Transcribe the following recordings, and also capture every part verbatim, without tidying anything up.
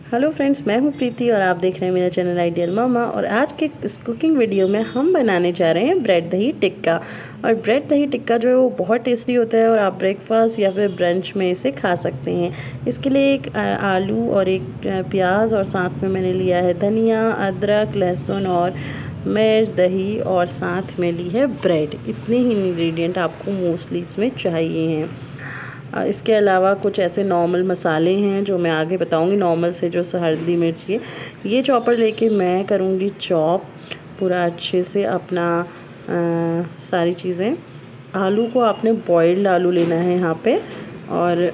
Hello friends, मैं हूं प्रीति और आप देख रहे हैं मेरा चैनल आइडियल मामा। और आज के इस कुकिंग वीडियो में हम बनाने जा रहे हैं ब्रेड दही टिक्का। और ब्रेड दही टिक्का जो है वो बहुत टेस्टी होता है और आप ब्रेकफास्ट या फिर ब्रंच में इसे खा सकते हैं। इसके लिए एक आलू और एक प्याज और साथ में मैंने लिया है धनिया, अदरक, लहसुन और मिर्च, दही और साथ में ली है ब्रेड। इतने ही इंग्रेडिएंट आपको मोस्टली इसमें चाहिए हैं। इसके अलावा कुछ ऐसे नॉर्मल मसाले हैं जो मैं आगे बताऊंगी। नॉर्मल से जो हल्दी मिर्च ये ये चॉपर लेके मैं करूंगी चॉप पूरा अच्छे से अपना आ, सारी चीज़ें। आलू को आपने बॉइल्ड आलू लेना है यहाँ पे। और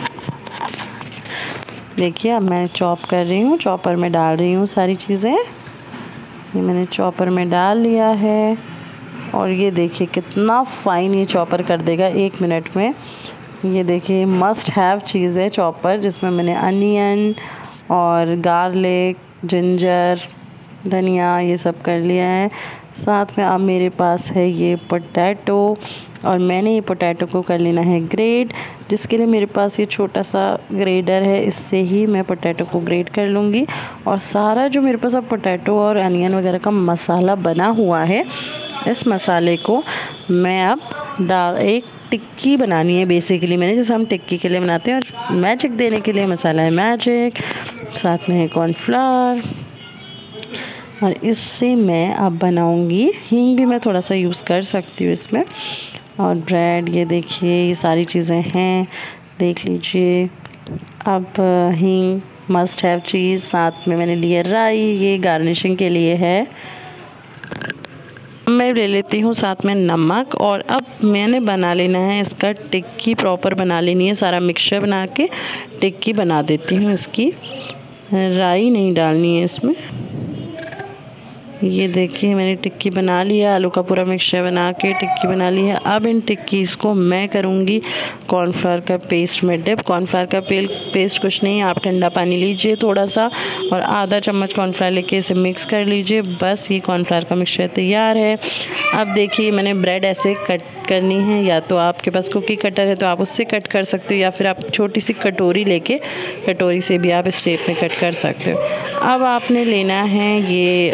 देखिए अब मैं चॉप कर रही हूँ, चॉपर में डाल रही हूँ सारी चीज़ें। ये मैंने चॉपर में डाल लिया है और ये देखिए कितना फाइन ये चॉपर कर देगा एक मिनट में। ये देखिए मस्ट हैव चीज़ है चॉपर, जिसमें मैंने अनियन और गार्लिक, जिंजर, धनिया ये सब कर लिया है। साथ में अब मेरे पास है ये पोटैटो और मैंने ये पोटैटो को कर लेना है ग्रेट, जिसके लिए मेरे पास ये छोटा सा ग्रेडर है। इससे ही मैं पोटैटो को ग्रेट कर लूँगी। और सारा जो मेरे पास अब पोटैटो और अनियन वगैरह का मसाला बना हुआ है, इस मसाले को मैं अब डाल एक टिक्की बनानी है बेसिकली मैंने, जैसे हम टिक्की के लिए बनाते हैं। और मैजिक देने के लिए मसाला है मैजिक, साथ में है कॉर्नफ्लावर। और इससे मैं अब बनाऊंगी हींग भी मैं थोड़ा सा यूज़ कर सकती हूँ इसमें। और ब्रेड ये देखिए ये सारी चीज़ें हैं, देख लीजिए। अब हींग मस्ट हैव चीज़, साथ में मैंने लिया राई, ये गार्निशिंग के लिए है। मैं ले लेती हूँ साथ में नमक। और अब मैंने बना लेना है इसका टिक्की, प्रॉपर बना लेनी है, सारा मिक्सचर बना के टिक्की बना देती हूँ इसकी। राई नहीं डालनी है इसमें। ये देखिए मैंने टिक्की बना लिया, आलू का पूरा मिक्सचर बना के टिक्की बना ली है। अब इन टिक्कीज़ को मैं करूँगी कॉर्नफ्लावर का पेस्ट में डिप। कॉर्नफ्लावर का पेस्ट कुछ नहीं, आप ठंडा पानी लीजिए थोड़ा सा और आधा चम्मच कॉर्नफ्लावर लेके इसे मिक्स कर लीजिए। बस ये कॉर्नफ्लावर का मिक्सचर तैयार है। अब देखिए मैंने ब्रेड ऐसे कट करनी है, या तो आपके पास कुकी कटर है तो आप उससे कट कर सकते हो, या फिर आप छोटी सी कटोरी लेके कटोरी से भी आप इस शेप में कट कर सकते हो। अब आपने लेना है ये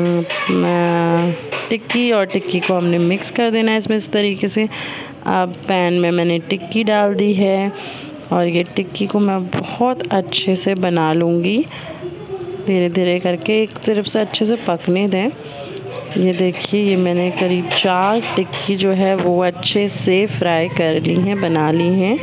टिक्की और टिक्की को हमने मिक्स कर देना है इसमें इस तरीके से। अब पैन में मैंने टिक्की डाल दी है और ये टिक्की को मैं बहुत अच्छे से बना लूँगी, धीरे धीरे करके एक तरफ से अच्छे से पकने दें। ये देखिए ये मैंने करीब चार टिक्की जो है वो अच्छे से फ्राई कर ली हैं, बना ली हैं।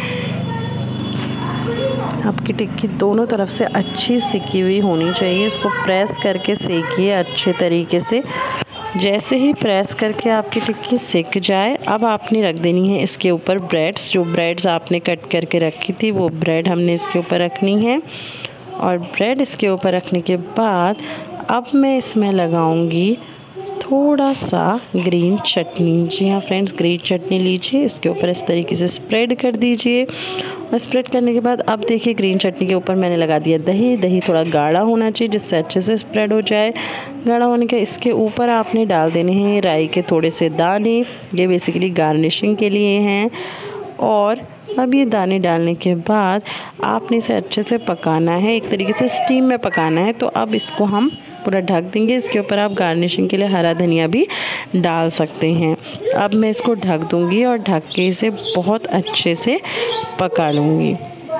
आपकी टिक्की दोनों तरफ से अच्छी सिकी हुई होनी चाहिए। इसको प्रेस करके सेकिए अच्छे तरीके से। जैसे ही प्रेस करके आपकी टिक्की सिक जाए, अब आपने रख देनी है इसके ऊपर ब्रेड्स। जो ब्रेड्स आपने कट करके रखी थी वो ब्रेड हमने इसके ऊपर रखनी है। और ब्रेड इसके ऊपर रखने के बाद अब मैं इसमें लगाऊंगी थोड़ा सा ग्रीन चटनी। जी हाँ फ्रेंड्स, ग्रीन चटनी लीजिए, इसके ऊपर इस तरीके से स्प्रेड कर दीजिए। और स्प्रेड करने के बाद अब देखिए ग्रीन चटनी के ऊपर मैंने लगा दिया दही। दही थोड़ा गाढ़ा होना चाहिए जिससे अच्छे से स्प्रेड हो जाए। गाढ़ा होने के इसके ऊपर आपने डाल देने हैं राई के थोड़े से दाने, ये बेसिकली गार्निशिंग के लिए हैं। और अब ये दाने डालने के बाद आपने इसे अच्छे से पकाना है, एक तरीके से स्टीम में पकाना है। तो अब इसको हम पूरा ढक देंगे। इसके ऊपर आप गार्निशिंग के लिए हरा धनिया भी डाल सकते हैं। अब मैं इसको ढक दूंगी और ढक के इसे बहुत अच्छे से पका लूँगी।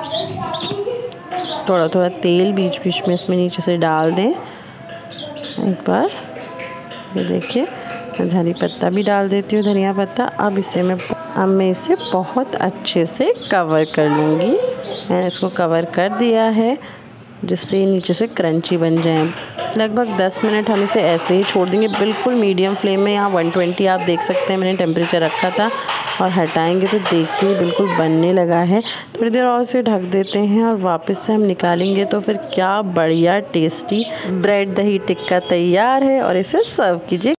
थोड़ा थोड़ा तेल बीच बीच में इसमें नीचे से डाल दें एक बार। ये देखिए मैं धनी पत्ता भी डाल देती हूँ, धनिया पत्ता। अब इसे मैं अब मैं इसे बहुत अच्छे से कवर कर लूँगी। मैंने इसको कवर कर दिया है जिससे नीचे से क्रंची बन जाए। लगभग दस मिनट हम इसे ऐसे ही छोड़ देंगे, बिल्कुल मीडियम फ्लेम में। यहाँ वन ट्वेंटी आप देख सकते हैं मैंने टेम्परेचर रखा था। और हटाएंगे तो देखिए बिल्कुल बनने लगा है। थोड़ी देर और इसे ढक देते हैं और वापस से हम निकालेंगे तो फिर क्या बढ़िया टेस्टी ब्रेड दही टिक्का तैयार है। और इसे सर्व कीजिए।